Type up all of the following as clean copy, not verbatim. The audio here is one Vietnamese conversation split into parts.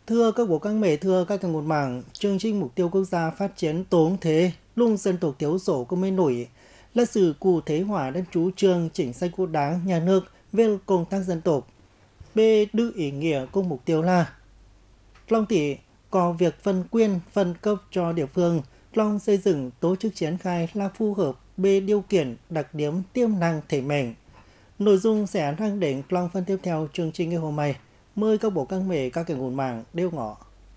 Thưa các bộ các mẹ, thưa các ngôn mạng, chương trình mục tiêu quốc gia phát triển tổng thể lung dân tộc thiểu số của miền núi là sự cụ thể hóa đến chủ trương chính sách của Đảng, Nhà nước về công tác dân tộc. Về đưa ý nghĩa của mục tiêu là Long tỷ có việc phân quyền, phân cấp cho địa phương, Long xây dựng tổ chức triển khai là phù hợp về điều kiện, đặc điểm, tiềm năng, thể mạnh. Nội dung sẽ đang đến Long phân tiếp theo chương trình ngày hôm nay. Mời các bộ các mẹ các nguồn mạng đều ngõ.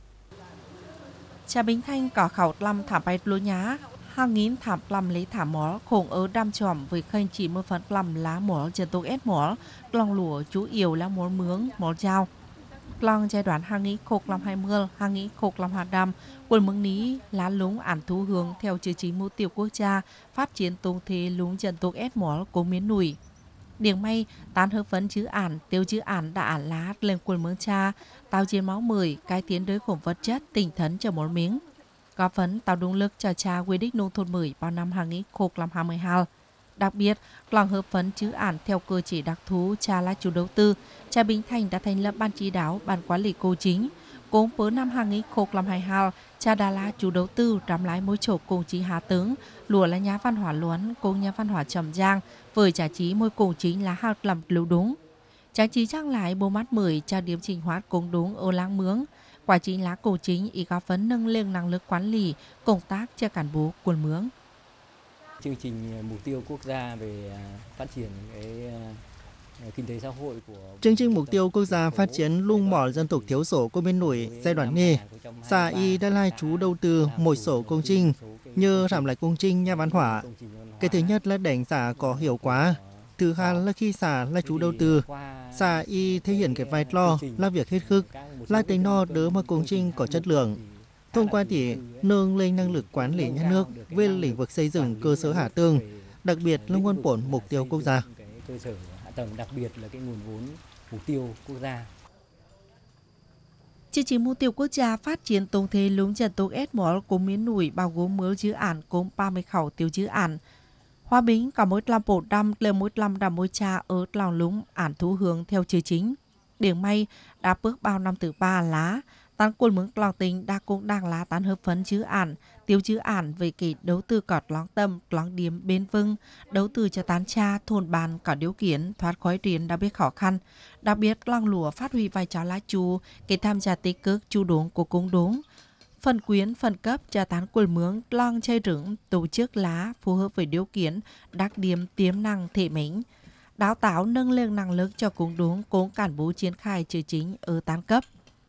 Cha Bình Thanh có khẩu lâm thảm bạch lúa nhá, hàng nghìn thảm lâm lấy thảm mỏ khổng ở đam tròm với khanh chỉ một phần lâm lá mỏ dân tộc ép mỏ, lòng lúa chủ yếu là mỏ mướng, mỏ dao. Lòng giai đoạn hàng nghìn khốc lâm 20, hàng nghìn khốc lâm hạt đam, quân mương ní lá lúng ản thú hướng theo chương trình mục tiêu quốc gia phát triển tổng thể lúng dân tộc ép mỏ của miền núi. Điểm may, tán hợp vấn chữ ản, tiêu chữ ản đã ản lá lên quân mương cha, tạo chiến máu mười, cải tiến đối khủng vật chất, tinh thần cho món miếng. Góp phấn tạo động lực cho cha quy đích nông thôn 10 vào năm 2022. Đặc biệt, lòng hợp phấn chữ ản theo cơ chế đặc thú cha là chủ đầu tư, cha Bình Thanh đã thành lập ban chỉ đạo, ban quản lý công chính. Cũng với năm 2022, cha đã là chủ đầu tư trắm lái mối chỗ công chính hạ tướng, lùa là nhà văn hóa Luấn cùng nhà văn hóa Trầm Giang, với trả trí môi công chính là hạt làm lưu đúng. Trang trí trang lại bộ mắt 10 cha điểm trình hóa cũng đúng ở làng mướng. Quả chính là công chính ý góp phấn nâng lên năng lực quản lý, công tác cho cán bộ quân mướng. Chương trình mục tiêu quốc gia về phát triển kinh tế xã hội của chương trình mục tiêu quốc gia phát triển lung mỏ dân tộc thiểu số của miền núi giai đoạn này, xã y đã là chủ đầu tư một số công trình như giảm lại công trình nhà văn hóa. Cái thứ nhất là đánh giá có hiệu quả. Thứ hai là khi xã là chủ đầu tư, xã y thể hiện cái vai trò là việc hết sức, là tính no đỡ mà công trình có chất lượng. Thông qua thì nâng lên năng lực quản lý nhà nước về lĩnh vực xây dựng cơ sở hạ tầng, đặc biệt là nguồn vốn mục tiêu quốc gia. Cơ sở hạ tầng, đặc biệt là cái nguồn vốn mục tiêu quốc gia. Chương trình mục tiêu quốc gia phát triển tổng thể lúng dân tộc ép mỏ của miền núi bao gồm mớ chữ ản cùng 30 khẩu tiêu chữ ản. Hòa Bình có mỗi làm bộ đâm lên mỗi làm đầm mỗi cha ở lòng lúng ản thú hướng theo chữ chính. Điểm may đã bước bao năm từ 3 lá, tán quân mướn lòng tình đã cũng đang lá tán hợp phấn chữ ản, tiêu chữ ản về kỳ đầu tư cọt lóng tâm, lóng điểm bền vững, đầu tư cho tán cha, thôn bàn có điều kiện, thoát khỏi triển đặc biệt khó khăn. Đặc biệt lòng lúa phát huy vai trò lá chủ, cái tham gia tích cực chủ động của cung đúng. Phần quyến, phần cấp cho tán quân mướn, long chơi rừng, tổ chức lá phù hợp với điều kiện, đặc điểm tiềm năng thể mĩnh. Đào tạo nâng lên năng lực cho cung đúng, cũng cán bộ triển khai chữ chính ở tán cấp.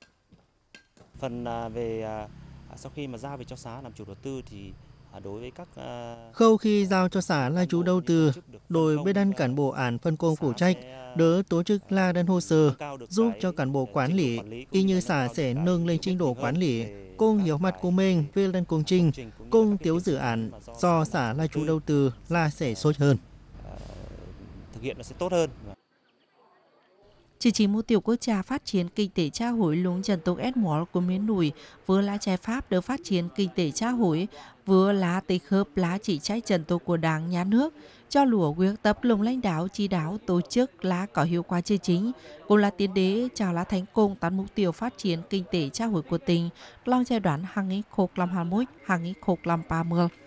Phần về sau khi mà giao về cho xã làm chủ đầu tư thì đối với các khâu khi giao cho xã là chủ đầu tư, đội bên đan cán bộ án phân công phụ trách đỡ tổ chức la đơn hồ sơ, giúp cho cán bộ quản lý, y như xã sẽ nâng lên trình độ quản lý, cùng hiểu mặt của mình về lần công trình, cùng tiêu dự án do xã là chủ đầu tư là sẽ sôi hơn. Thực hiện nó sẽ tốt hơn. Chương trình mục tiêu quốc gia phát triển kinh tế xã hội lúng dân tộc ép mỏ của miền núi vừa là giải pháp để phát triển kinh tế xã hội, vừa là tích hợp lá chỉ trách dân tộc của Đảng, Nhà nước, cho lúa quyết tập lùng lãnh đạo chỉ đạo tổ chức lá có hiệu quả chương chính, cũng là tiến đế cho lá thành công tán mục tiêu phát triển kinh tế xã hội của tỉnh trong giai đoạn 2021-2030.